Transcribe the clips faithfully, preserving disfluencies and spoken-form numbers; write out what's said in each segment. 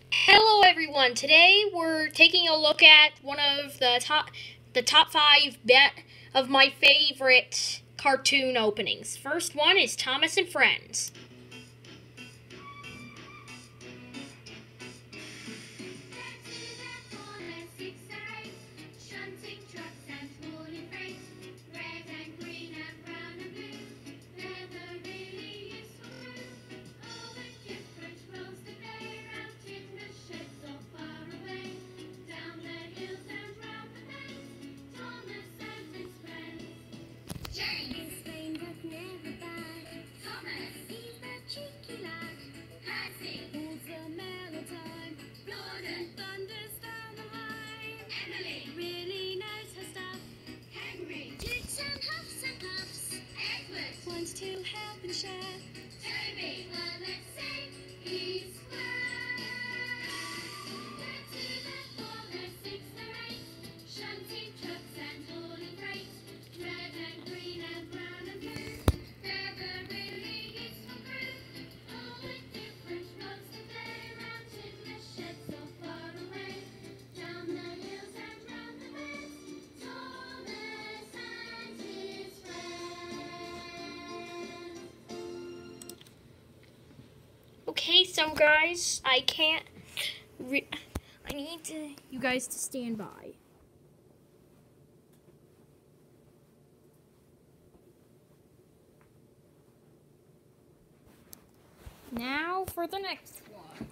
Hello everyone. Today we're taking a look at one of the top the top five bet of my favorite cartoon openings. First one is Thomas and Friends. To help and share. Toby, well, let's say he's square. They're two, they're four, they're six, they're eight. Shunting trucks and hauling freight. Red and green and brown and blue. They're the really useful crew. All with different roles to play around in the shed so far away. Down the hills and round the bends. Thomas and his friends. Okay, so guys, I can't. Re I need to, you guys to stand by. Now for the next one.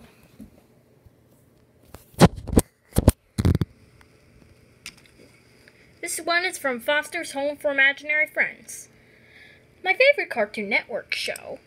This one is from Foster's Home for Imaginary Friends, my favorite Cartoon Network show.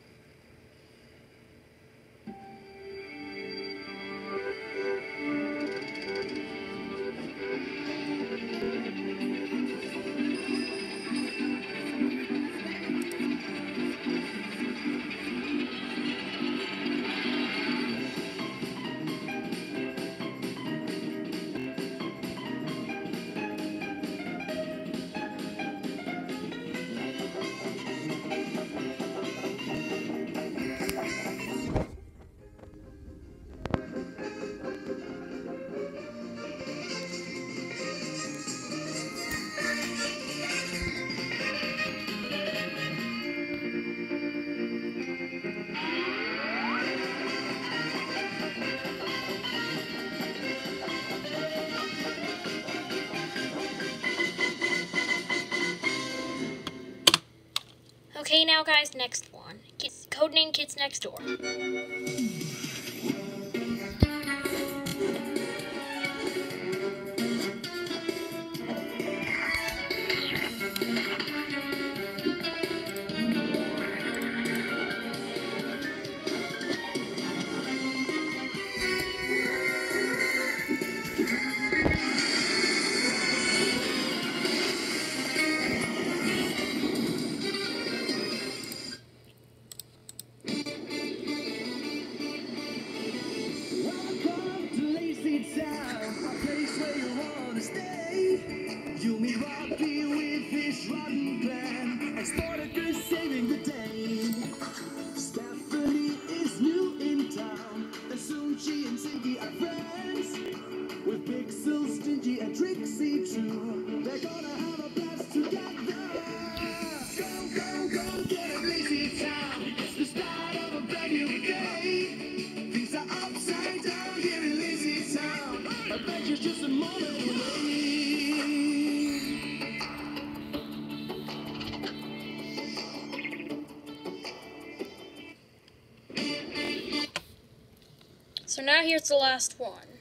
Okay, now guys, next one. Kids, Codename Kids Next Door. Just a moment away. So now here's the last one.